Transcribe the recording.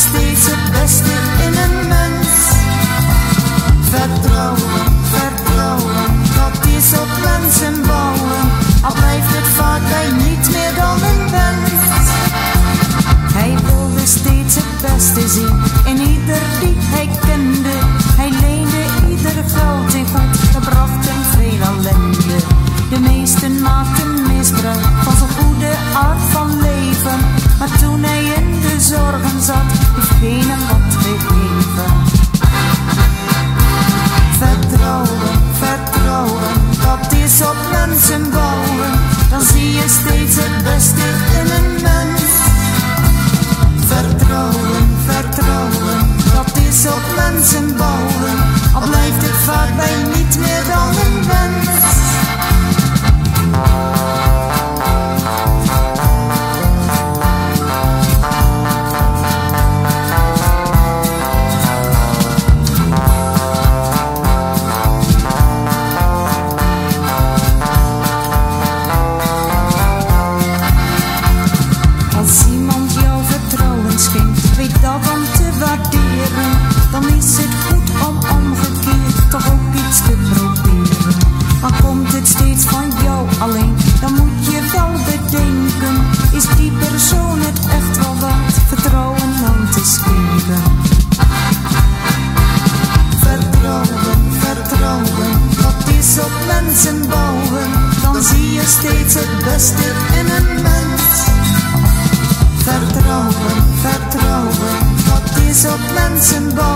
steeds het beste in een mens. Vertrouwen, vertrouwen, dat is op mensen bouwen. Al blijft het vaak bij niet meer dan een wens. Hij wilde steeds het beste zien in ieder die hij kende. Hij leende ieder geld in goed, dat bracht hem veel ellende. De meesten maakten misbruik van zijn goede aard van leven. Maar toen hij in de zorgen zat, heeft geen hem wat gegeven. Vertrouwen, vertrouwen, dat is op mensen bouwen. Dan zie je steeds het beste in een mens. Vertrouwen, vertrouwen, dat is op mensen bouwen. Al blijft het vaak bij niet meer dan een wens. Als iemand jou vertrouwen schenkt, weet dat dan te waarderen. Dan is het goed om omgekeerd toch ook iets te proberen. Maar komt het steeds van jou alleen, dan moet je wel bedenken. Is die persoon het echt wel waard, vertrouwen aan te schenken? Vertrouwen, vertrouwen, dat is op mensen bouwen. Dan zie je steeds het beste in een mens. Vertrouwen, vertrouwen, dat is op mensen bouwen.